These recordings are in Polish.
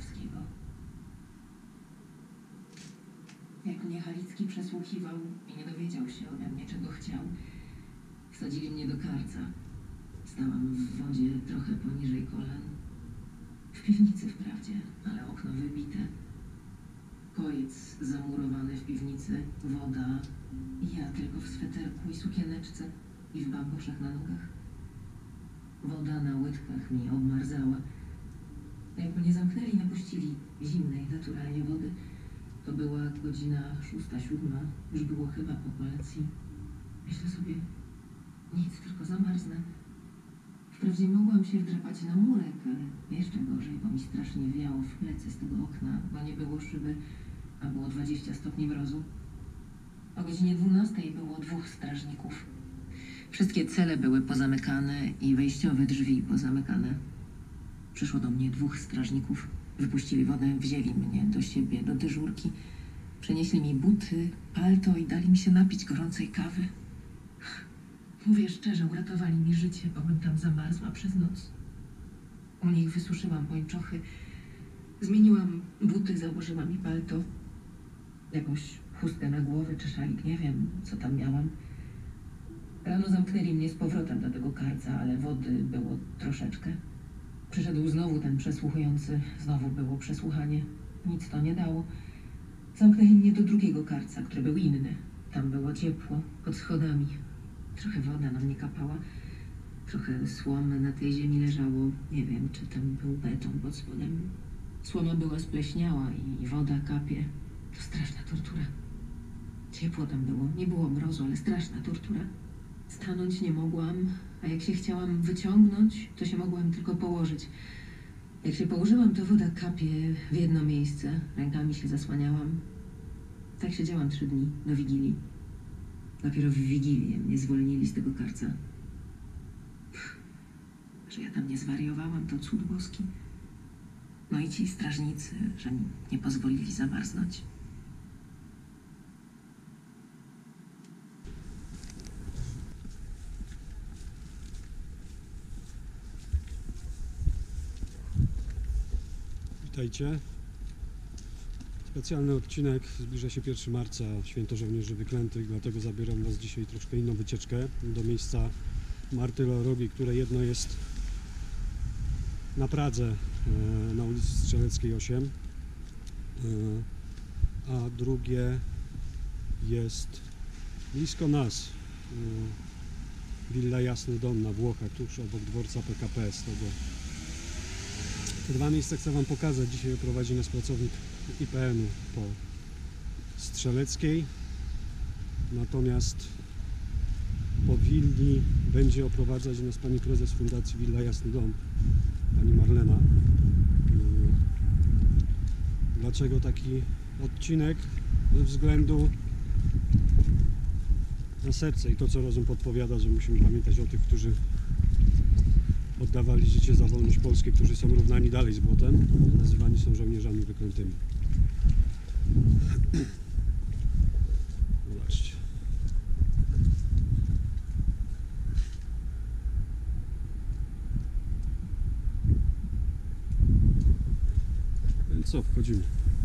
Wojciechowskiego. Jak mnie Halicki przesłuchiwał i nie dowiedział się ode mnie, czego chciał, wsadzili mnie do karca. Stałam w wodzie trochę poniżej kolan. W piwnicy wprawdzie, ale okno wybite. Kojec zamurowany w piwnicy, woda i ja tylko w sweterku i sukieneczce i w bamboszach na nogach. Woda na łydkach mi obmarzała. Jak mnie zamknęli, napuścili zimnej naturalnie wody. To była godzina 6, 7, już było chyba po kolacji. Myślę sobie, nic, tylko zamarznę. Wprawdzie mogłam się wdrapać na murek, ale jeszcze gorzej, bo mi strasznie wiało w plecy z tego okna, bo nie było szyby, a było 20 stopni mrozu. O godzinie 12 było 2 strażników. Wszystkie cele były pozamykane i wejściowe drzwi pozamykane. Przyszło do mnie 2 strażników. Wypuścili wodę, wzięli mnie do siebie, do dyżurki. Przenieśli mi buty, palto i dali mi się napić gorącej kawy. Mówię szczerze, uratowali mi życie, bo bym tam zamarzła przez noc. U nich wysuszyłam pończochy, zmieniłam buty, założyłam mi palto, jakąś chustkę na głowę czy szalik, nie wiem, co tam miałam. Rano zamknęli mnie z powrotem do tego karca, ale wody było troszeczkę. Przyszedł znowu ten przesłuchujący, znowu było przesłuchanie. Nic to nie dało. Zamknęli mnie do drugiego karca, który był inny. Tam było ciepło, pod schodami. Trochę woda na mnie kapała. Trochę słomy na tej ziemi leżało. Nie wiem, czy tam był beton pod spodem. Słoma była spleśniała i woda kapie. To straszna tortura. Ciepło tam było. Nie było mrozu, ale straszna tortura. Stanąć nie mogłam, a jak się chciałam wyciągnąć, to się mogłam tylko położyć. Jak się położyłam, to woda kapie w jedno miejsce. Rękami się zasłaniałam. Tak siedziałam 3 dni, do Wigilii. Dopiero w Wigilię mnie zwolnili z tego karca. Że ja tam nie zwariowałam, to cud boski. No i ci strażnicy, że mi nie pozwolili zamarznąć. Witajcie. Specjalny odcinek, zbliża się 1 marca, Święto Żołnierzy Wyklętych, dlatego zabieram Was dzisiaj troszkę inną wycieczkę do miejsca martyrologii, które jedno jest na Pradze, na ulicy Strzeleckiej 8, a drugie jest blisko nas, Willa Jasny Dom na Włochach, tuż obok dworca PKP. Te 2 miejsca chcę Wam pokazać. Dzisiaj prowadzi nas pracownik IPN-u po Strzeleckiej, natomiast po willi będzie oprowadzać nas pani prezes Fundacji Willa Jasny Dom, pani Marlena. Dlaczego taki odcinek? Ze względu na serce i to, co rozum podpowiada, że musimy pamiętać o tych, którzy oddawali życie za wolność Polskę, którzy są równani dalej z błotem, nazywani są żołnierzami wyklętymi. Zobaczcie. Więc co, wchodzimy.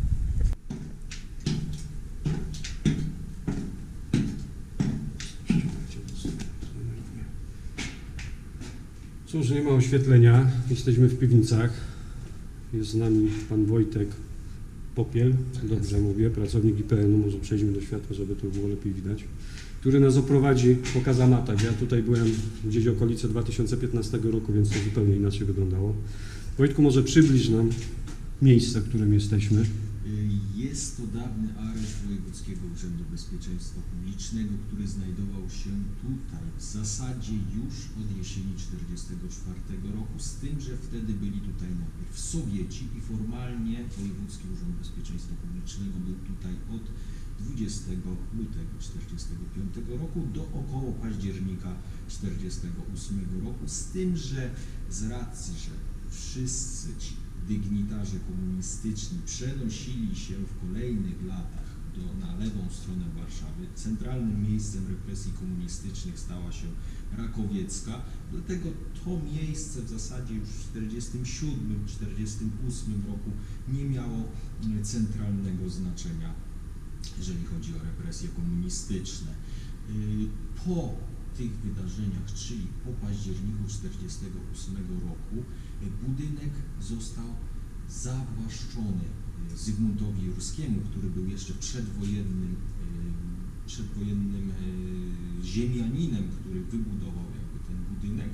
Cóż, nie ma oświetlenia, jesteśmy w piwnicach, jest z nami pan Wojtek Popiel, dobrze mówię, pracownik IPN-u, może przejdźmy do światła, żeby to było lepiej widać, który nas oprowadzi po kazamatach. Ja tutaj byłem gdzieś okolice 2015 roku, więc to zupełnie inaczej wyglądało. Wojtku, może przybliż nam miejsce, w którym jesteśmy. Jest to dawny areszt Wojewódzkiego Urzędu Bezpieczeństwa Publicznego, który znajdował się tutaj w zasadzie już od jesieni 1944 roku, z tym, że wtedy byli tutaj najpierw Sowieci i formalnie Wojewódzki Urząd Bezpieczeństwa Publicznego był tutaj od 20 lutego 1945 roku do około października 1948 roku, z tym, że z racji, że wszyscy ci dygnitarze komunistyczni przenosili się w kolejnych latach na lewą stronę Warszawy. Centralnym miejscem represji komunistycznych stała się Rakowiecka. Dlatego to miejsce w zasadzie już w 1947-1948 roku nie miało centralnego znaczenia, jeżeli chodzi o represje komunistyczne. Po tych wydarzeniach, czyli po październiku 1948 roku, budynek został zawłaszczony Zygmuntowi Jurskiemu, który był jeszcze przedwojennym ziemianinem, który wybudował jakby ten budynek,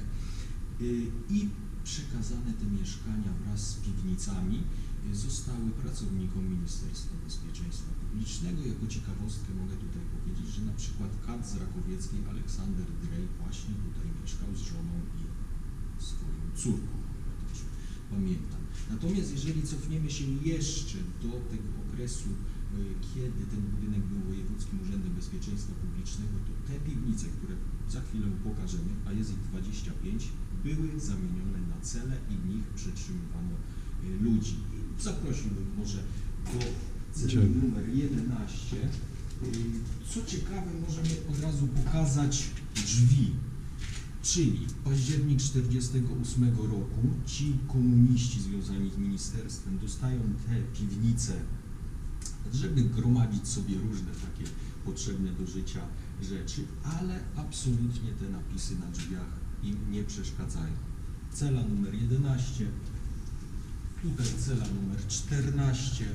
i przekazane te mieszkania wraz z piwnicami zostały pracownikom Ministerstwa Bezpieczeństwa Publicznego. Jako ciekawostkę mogę tutaj powiedzieć, że na przykład kat z Rakowieckiej Aleksander Drej właśnie tutaj mieszkał z żoną i swoją córką, ja też pamiętam. Natomiast jeżeli cofniemy się jeszcze do tego okresu, kiedy ten budynek był Wojewódzkim Urzędem Bezpieczeństwa Publicznego, to te piwnice, które za chwilę pokażemy, a jest ich 25, były zamienione na cele i w nich przetrzymywano ludzi. Zaprosiłbym może do celi numer 11. Co ciekawe, możemy od razu pokazać drzwi, czyli październik 1948 roku ci komuniści związani z ministerstwem dostają te piwnice, żeby gromadzić sobie różne takie potrzebne do życia rzeczy, ale absolutnie te napisy na drzwiach im nie przeszkadzają. Cela numer 11, tutaj cela numer 14.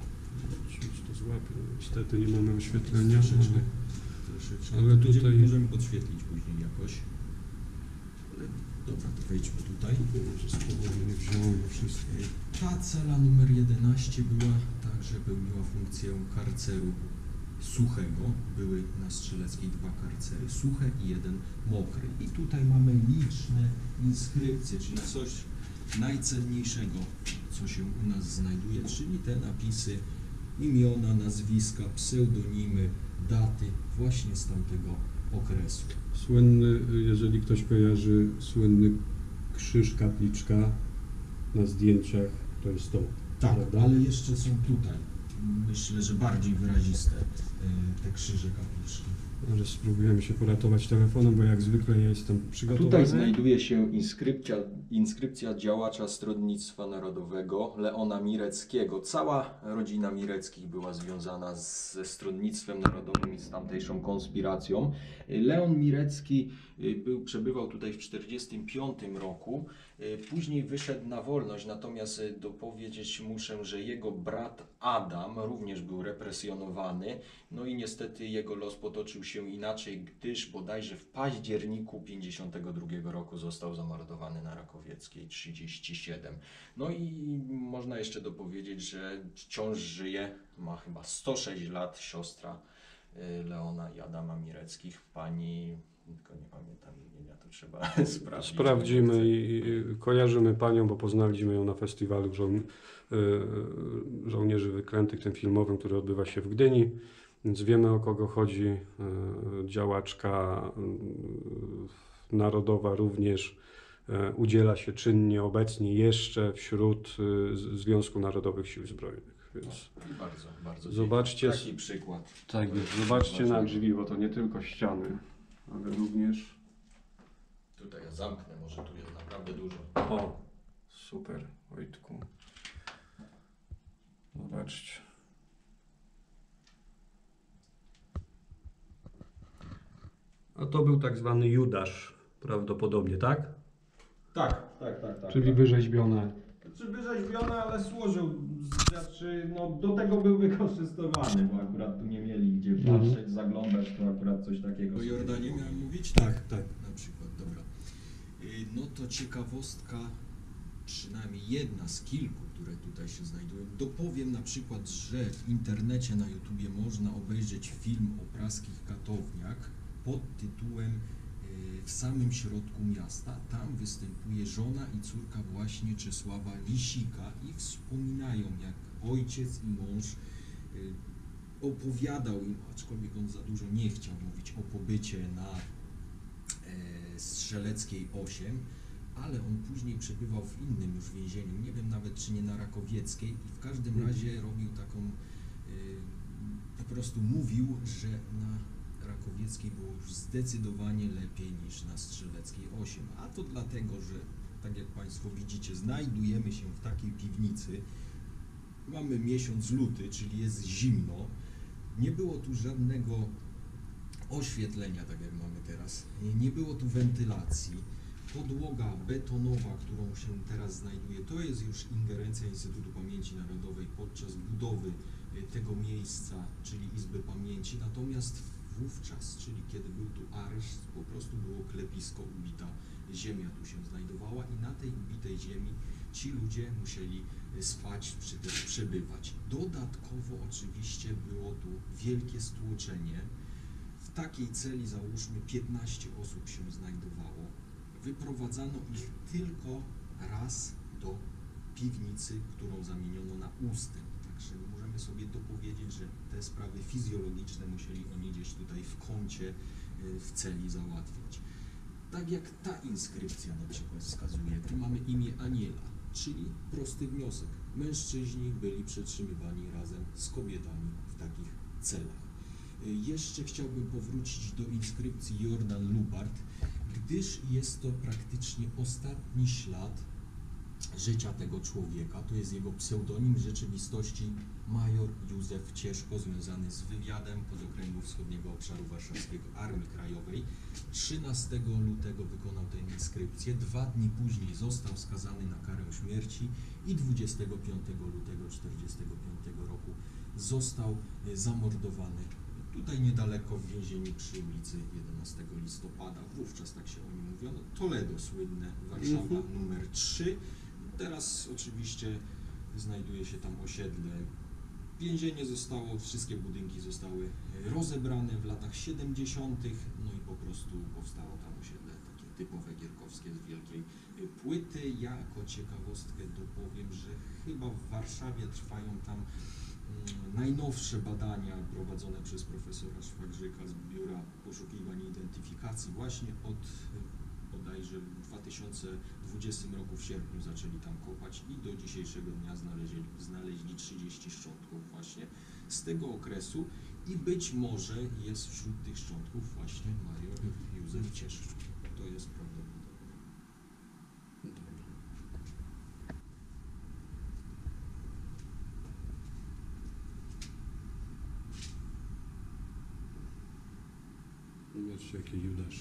To złapię. Niestety nie mamy oświetlenia, Troszeczkę. ale tutaj... Możemy podświetlić później jakoś. Dobra, to wejdźmy tutaj. Nie wziąłem wszystko. Ta cela numer 11 była także pełniła funkcję karceru suchego. Były na Strzeleckiej 2 karcery suche i 1 mokry. I tutaj mamy liczne inskrypcje, czyli coś najcenniejszego, co się u nas znajduje, czyli te napisy, imiona, nazwiska, pseudonimy, daty właśnie z tamtego okresu. Słynny, jeżeli ktoś kojarzy, słynny krzyż, kapliczka na zdjęciach, to jest to. Tak, prawda? ale jeszcze są tutaj, myślę, że bardziej wyraziste te krzyże, kapliczki. Ale spróbujemy się poratować telefonem, bo jak zwykle ja jestem przygotowany. Tutaj znajduje się inskrypcja działacza Stronnictwa Narodowego Leona Mireckiego. Cała rodzina Mireckich była związana ze Stronnictwem Narodowym i z tamtejszą konspiracją. Leon Mirecki przebywał tutaj w 1945 roku. Później wyszedł na wolność, natomiast dopowiedzieć muszę, że jego brat Adam również był represjonowany. No i niestety jego los potoczył się inaczej, gdyż bodajże w październiku 1952 roku został zamordowany na Rakowieckiej 37. No i można jeszcze dopowiedzieć, że wciąż żyje, ma chyba 106 lat, siostra Leona i Adama Mireckich, pani, tylko nie pamiętam imienia, to trzeba sprawdzić. Sprawdzimy i kojarzymy panią, bo poznaliśmy ją na festiwalu Żołnierzy Wyklętych, tym filmowym, który odbywa się w Gdyni, więc wiemy, o kogo chodzi. Działaczka narodowa również udziela się czynnie obecnie jeszcze wśród Związku Narodowych Sił Zbrojnych. Więc Bardzo, bardzo zobaczcie, taki przykład. tak, zobaczcie na drzwi, bo to nie tylko ściany, ale również... Tutaj ja zamknę, może tu jest naprawdę dużo. O, super, Wojtku. Zobaczcie. A to był tak zwany Judasz, prawdopodobnie, tak? Tak. Czyli wyrzeźbione. Znaczy wyrzeźbione, ale służył, znaczy no do tego był wykorzystywany, bo akurat tu nie mieli gdzie patrzeć, zaglądać, to akurat coś takiego. O sobie Jordanie było. miałem mówić? Tak, tak. Na przykład, dobra. No to ciekawostka, przynajmniej jedna z kilku, które tutaj się znajdują. Dopowiem na przykład, że w internecie na YouTubie można obejrzeć film o praskich katowniach pod tytułem W samym środku miasta. Tam występuje żona i córka właśnie Czesława Lisika i wspominają, jak ojciec i mąż opowiadał im, aczkolwiek on za dużo nie chciał mówić o pobycie na Strzeleckiej 8, ale on później przebywał w innym już więzieniu, nie wiem nawet czy nie na Rakowieckiej, i w każdym razie robił taką po prostu mówił, że na Rakowieckiej było już zdecydowanie lepiej niż na Strzeleckiej 8. A to dlatego, że tak jak Państwo widzicie, znajdujemy się w takiej piwnicy. Mamy miesiąc luty, czyli jest zimno. Nie było tu żadnego oświetlenia, tak jak mamy teraz. Nie było tu wentylacji. Podłoga betonowa, którą się teraz znajduje, to jest już ingerencja Instytutu Pamięci Narodowej podczas budowy tego miejsca, czyli Izby Pamięci. Natomiast wówczas, czyli kiedy był tu areszt, po prostu było klepisko, ubita ziemia tu się znajdowała i na tej ubitej ziemi ci ludzie musieli spać czy też przebywać. Dodatkowo oczywiście było tu wielkie stłoczenie. W takiej celi załóżmy 15 osób się znajdowało. Wyprowadzano ich tylko raz do piwnicy, którą zamieniono na ustęp. Także możemy sobie dopowiedzieć, że te sprawy fizjologiczne musieli oni gdzieś tutaj w kącie w celi załatwiać. Tak jak ta inskrypcja na przykład wskazuje, tu mamy imię Aniela, czyli prosty wniosek. Mężczyźni byli przetrzymywani razem z kobietami w takich celach. Jeszcze chciałbym powrócić do inskrypcji Jordan Lupart, gdyż jest to praktycznie ostatni ślad życia tego człowieka. To jest jego pseudonim, w rzeczywistości major Józef Cieszko, związany z wywiadem Podokręgu Wschodniego Obszaru Warszawskiego Armii Krajowej. 13 lutego wykonał tę inskrypcję, 2 dni później został skazany na karę śmierci i 25 lutego 1945 roku został zamordowany tutaj niedaleko w więzieniu przy ulicy 11 listopada. Wówczas tak się o nim mówiono. Toledo słynne, Warszawa numer 3. Teraz oczywiście znajduje się tam osiedle. Więzienie zostało, wszystkie budynki zostały rozebrane w latach 70. No i po prostu powstało tam osiedle takie typowe gierkowskie z wielkiej płyty. Ja jako ciekawostkę dopowiem, że chyba w Warszawie trwają tam najnowsze badania prowadzone przez profesora Szwagrzyka z Biura Poszukiwań i Identyfikacji właśnie od bodajże w 2020 roku w sierpniu zaczęli tam kopać i do dzisiejszego dnia znaleźli 30 szczątków właśnie z tego okresu i być może jest wśród tych szczątków właśnie major Józef Cieszko. To jest prawdopodobne. Zobaczcie, jaki Judasz.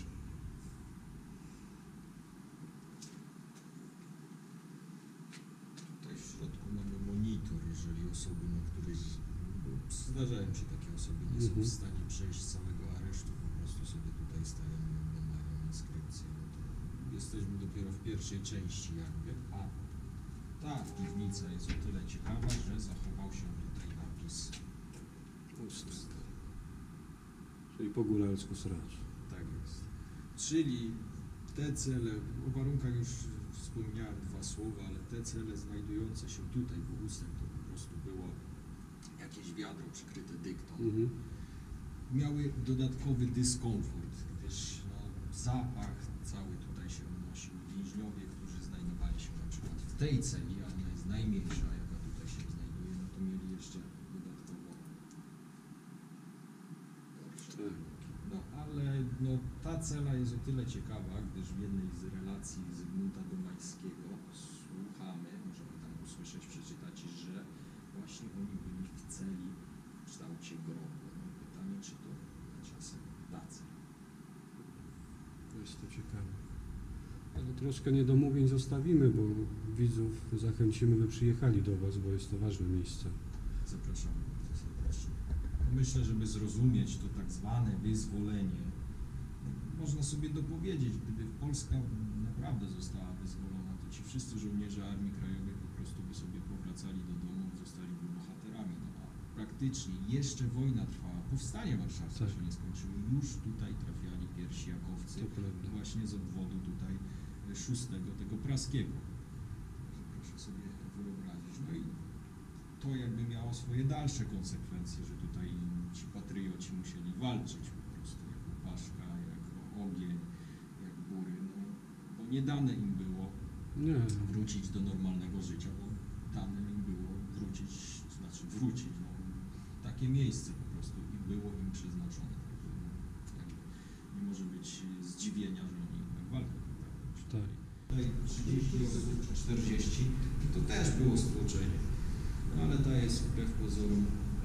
Tutaj w środku mamy monitor, jeżeli osoby, na których zdarzają się takie osoby, nie są w stanie przejść całego aresztu, po prostu sobie tutaj stają i oglądają inskrypcję. No to jesteśmy dopiero w pierwszej części jakby, a ta piwnica jest o tyle ciekawa, że zachował się tutaj napis Ustęp. Czyli po góralsku sracz. Tak jest. Czyli te cele, o warunkach już wspomniałem 2 słowa, ale te cele znajdujące się tutaj w ustęp to po prostu było jakieś wiadro przykryte dyktą. Miały dodatkowy dyskomfort, gdyż no, zapach cały tutaj się unosił. Więźniowie, którzy znajdowali się na przykład w tej celi, a ona jest najmniejsza, jaka tutaj się znajduje, no to mieli jeszcze dodatkowo gorsze. No ale no, ta cela jest o tyle ciekawa, gdyż w jednej z relacji Zygmunta Domańskiego słuchamy, możemy tam usłyszeć, przeczytać, że właśnie oni byli w celi w kształcie grobu. No, pytanie, czy to czasem tacy. Jest to ciekawe. Ale troszkę niedomówień zostawimy, bo widzów zachęcimy, by przyjechali do Was, bo jest to ważne miejsce. Zapraszamy bardzo serdecznie. Myślę, żeby zrozumieć to tak zwane wyzwolenie, można sobie dopowiedzieć, gdyby Polska naprawdę została wyzwolona, to ci wszyscy żołnierze Armii Krajowej po prostu by sobie powracali do domu, zostaliby bohaterami. No, a praktycznie jeszcze wojna trwała, powstanie warszawskie Tak. się nie skończyło, już tutaj trafiali pierwsi jakowcy, To prawda. właśnie z obwodu tutaj 6 tego praskiego. Proszę sobie wyobrazić. No i to jakby miało swoje dalsze konsekwencje, że tutaj ci patrioci musieli walczyć po prostu, jak Łupaszka, jak ogień, jak góry, no, bo nie dane im było Nie, wrócić do normalnego życia, bo dane im było wrócić, no, takie miejsce po prostu było im przeznaczone. Także nie może być zdziwienia, że oni jednak walkę Tak. Tutaj 30 osób, 40, to też było stłoczenie. No ale ta jest wbrew pozorom,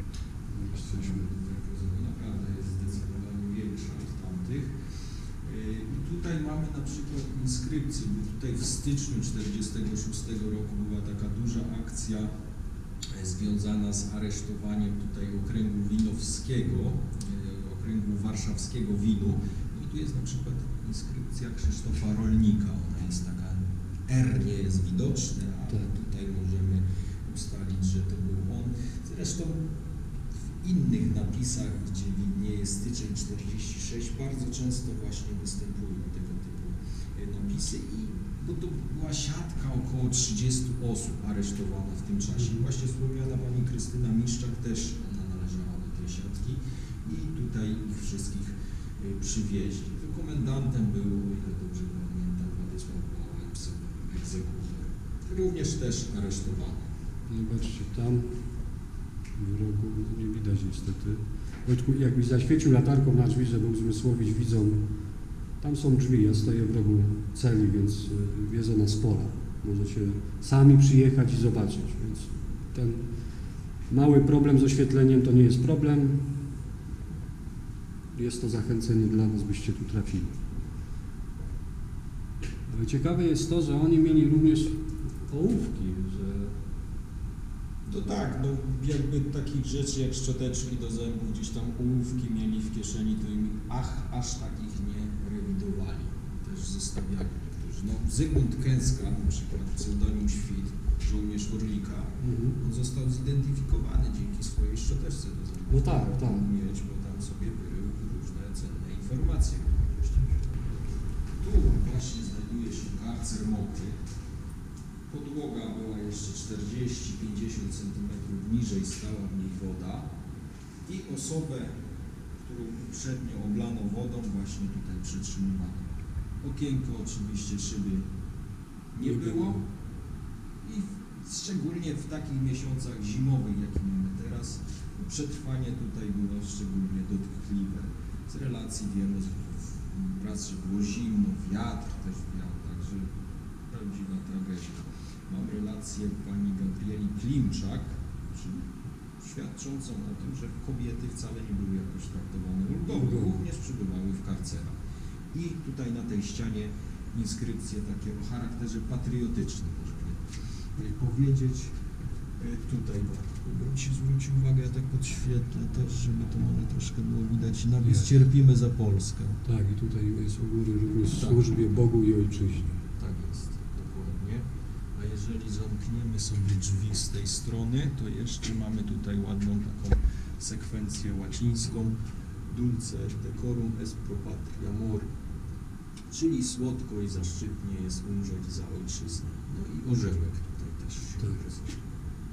naprawdę jest zdecydowanie większa od tamtych. I tutaj mamy na przykład inskrypcję, bo tutaj w styczniu 1946 roku była taka duża akcja związana z aresztowaniem tutaj okręgu winowskiego, okręgu warszawskiego winu. I tu jest na przykład inskrypcja Krzysztofa Rolnika. Ona jest taka, R nie jest widoczne, ale tutaj możemy ustalić, że to był on. Zresztą w innych napisach, gdzie widnieje styczeń 46, bardzo często właśnie występują tego typu napisy, bo to była siatka około 30 osób aresztowana w tym czasie. Właśnie wspomniana pani Krystyna Miszczak też ona należała do tej siatki i tutaj ich wszystkich przywieźli. To komendantem był, o ile dobrze pamiętam, Władysław Bałek, egzekutor. Również też aresztowany. Zobaczcie, tam w rogu, nie widać niestety. Wojtku, jakbyś zaświecił latarką na drzwi, żeby uzmysłowić widzom, tam są drzwi, ja stoję w rogu celi, więc wiedzą nas pola. Możecie sami przyjechać i zobaczyć, więc ten mały problem z oświetleniem to nie jest problem. Jest to zachęcenie dla Was, byście tu trafili. Ale ciekawe jest to, że oni mieli również ołówki, że To tak, no jakby takich rzeczy jak szczoteczki do zębów, gdzieś tam ołówki mieli w kieszeni, to im aż takich nie rewidowali. Też zostawiali niektórzy. No, Zygmunt Kęska, na przykład pseudonim Świt, żołnierz Orlika, on został zidentyfikowany dzięki swojej szczoteczce do zębów. No tak, tak. Mieć, bo tam sobie były różne cenne informacje. Tu właśnie znajduje się karcer mokry. Podłoga była jeszcze 40-50 cm niżej, stała w niej woda i osobę, którą uprzednio oblano wodą, właśnie tutaj przetrzymywano. Okienko oczywiście, szyby nie było i szczególnie w takich miesiącach zimowych, jakie mamy teraz, przetrwanie tutaj było szczególnie dotkliwe. Z relacji wiemy, raz, że było zimno, wiatr też wiał, także prawdziwa tragedia. Mam relację pani Gabrieli Klimczak, świadczącą o tym, że kobiety wcale nie były jakoś traktowane ulgowo, również przebywały w karcerach. I tutaj na tej ścianie inskrypcje takie o charakterze patriotycznym, można powiedzieć. Tutaj bym Ci zwrócił uwagę, ja tak podświetlę też, żeby to może troszkę było widać. Napis Cierpimy za Polskę. Tak, i tutaj jest u góry również służbie Bogu i Ojczyźnie. Tak jest, dokładnie. A jeżeli zamkniemy sobie drzwi z tej strony, to jeszcze mamy tutaj ładną taką sekwencję łacińską Dulce decorum est pro patria mori, czyli słodko i zaszczytnie jest umrzeć za ojczyznę. No i orzełek tutaj też się prezentuje.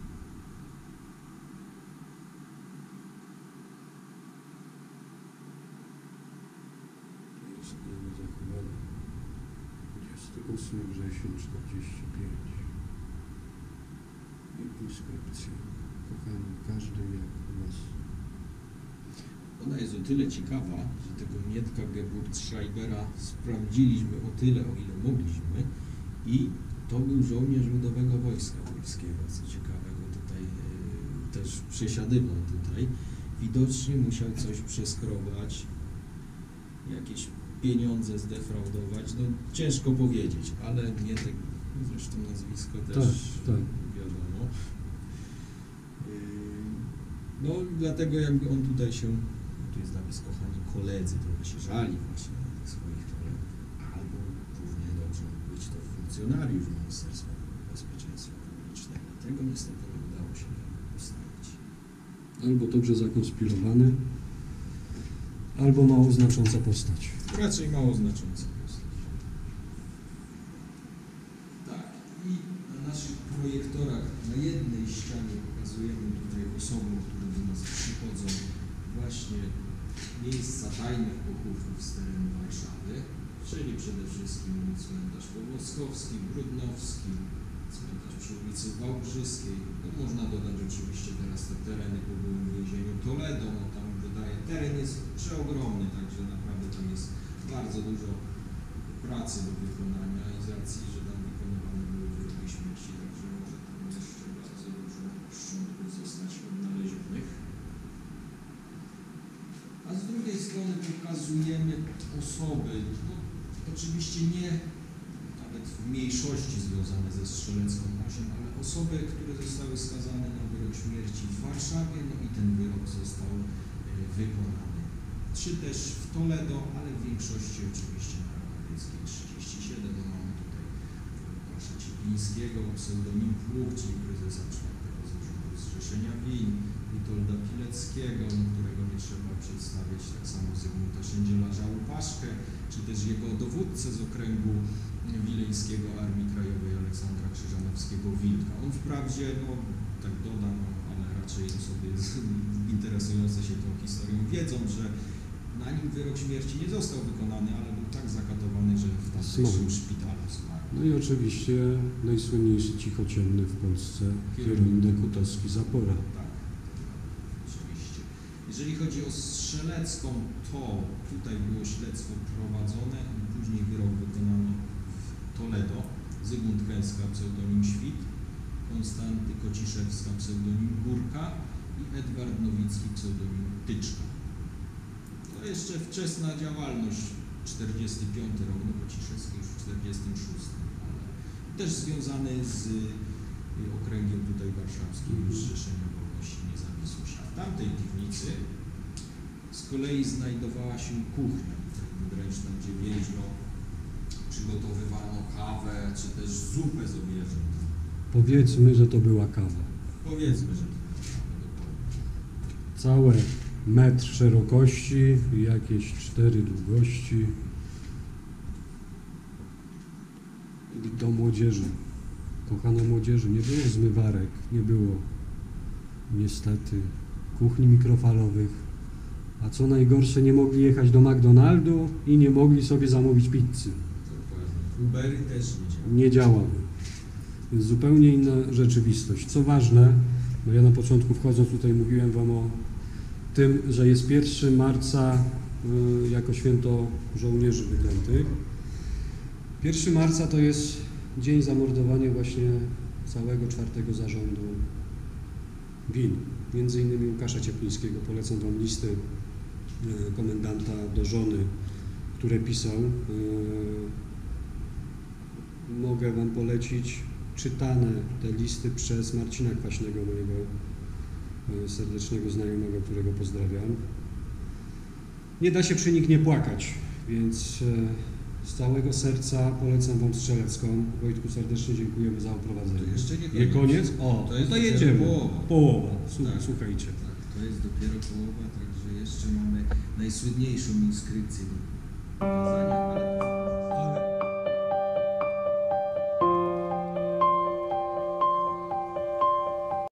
Jest jego zachowane 28 września 45. Inskrypcja. Kochani, każdy jak was. Ona jest o tyle ciekawa, że tego Mietka Geburtsschreibera sprawdziliśmy o tyle, o ile mogliśmy i to był żołnierz Ludowego Wojska Polskiego, co ciekawego tutaj też przesiadywał tutaj. Widocznie musiał coś przeskrobać, jakieś pieniądze zdefraudować, no ciężko powiedzieć, ale Mietek, zresztą nazwisko też tak. wiadomo. No dlatego jakby on tutaj się, tu jest napis kochani koledzy, trochę się żali właśnie na tych swoich kolegów, albo równie dobrze mógł być to funkcjonariusz Ministerstwa Bezpieczeństwa Publicznego. Tego niestety nie udało się ustalić. Albo dobrze zakonspirowany, albo mało znacząca postać. Raczej mało znacząca postać. Tak, i na naszych projektorach na jednej ścianie pokazujemy tutaj osobom, które do nas przychodzą, właśnie miejsca tajnych pochówków z terenu Warszawy, czyli przede wszystkim cmentarz Pawłowskowski, Brudnowski, cmentarz przy ulicy Wałbrzyskiej. No, można dodać oczywiście teraz te tereny po byłym więzieniu Toledo, no tam wydaje teren jest przeogromny, także naprawdę tam jest bardzo dużo pracy do wykonania i z racji, że tam wykonywane były wyroki śmierci, także może tam jeszcze bardzo dużo szczątków zostać odnalezionych. A z drugiej strony pokazujemy osoby, no, oczywiście nie nawet w mniejszości związane ze Strzelecką 8, ale osoby, które zostały skazane na wyrok śmierci w Warszawie, no i ten wyrok został wykonany. Czy też w Toledo, ale w większości oczywiście na Rakowieckiej 37. No mamy tutaj Łukasza Cieplińskiego, pseudonim Pług, czyli prezesa czwartego zarządu Zrzeszenia Win, Witolda Pileckiego, którego nie trzeba przedstawiać, tak samo Zygmunta Szędzielarza Łupaszkę, czy też jego dowódcę z okręgu wileńskiego Armii Krajowej Aleksandra Krzyżanowskiego-Wilka. On wprawdzie, no tak dodam, no, ale raczej osoby interesujące się tą historią wiedzą, że na nim wyrok śmierci nie został wykonany, ale był tak zakatowany, że w tamtejszym szpitalu zmarł. No i oczywiście najsłynniejszy cichociemny w Polsce Hieronim Dekutowski Zapora. Tak, oczywiście. Jeżeli chodzi o Strzelecką, to tutaj było śledztwo prowadzone i później wyrok wykonano w Toledo. Zygmunt Kęska, pseudonim Świt, Konstanty Kociszewska, pseudonim Górka i Edward Nowicki, pseudonim Tyczka. To jeszcze wczesna działalność, 45 rok, no Kociszewski już w 46, ale też związany z okręgiem tutaj warszawskim Zrzeszenia Wolności i Niezawisłości. W tamtej piwnicy z kolei znajdowała się kuchnia wybręczna, gdzie więźniom przygotowywano kawę, czy też zupę z obieżyn. Powiedzmy, że to była kawa. Powiedzmy, że to była kawa, dokładnie. Całe metr szerokości i jakieś 4 długości. Do młodzieży. Kochana młodzieży, nie było zmywarek, nie było niestety kuchni mikrofalowych, a co najgorsze, nie mogli jechać do McDonaldu i nie mogli sobie zamówić pizzy. Ubery też nie działały. Nie działały. Więc zupełnie inna rzeczywistość. Co ważne, bo ja na początku wchodząc tutaj mówiłem Wam o tym, że jest 1 marca jako święto żołnierzy wyklętych. 1 marca to jest dzień zamordowania właśnie całego 4. zarządu WIN. Między innymi Łukasza Cieplińskiego. Polecam Wam listy komendanta do żony, które pisał. Mogę Wam polecić czytane te listy przez Marcina Kwaśnego, mojego serdecznego znajomego, którego pozdrawiam. Nie da się przy nich nie płakać, więc z całego serca polecam Wam Strzelecką. Wojtku, serdecznie dziękujemy za oprowadzenie. To jeszcze nie koniec. Koniec? O, to jest to jedziemy. Połowa. Tak, Słuchajcie. Tak, to jest dopiero połowa, także jeszcze mamy najsłynniejszą inskrypcję do pokazania, ale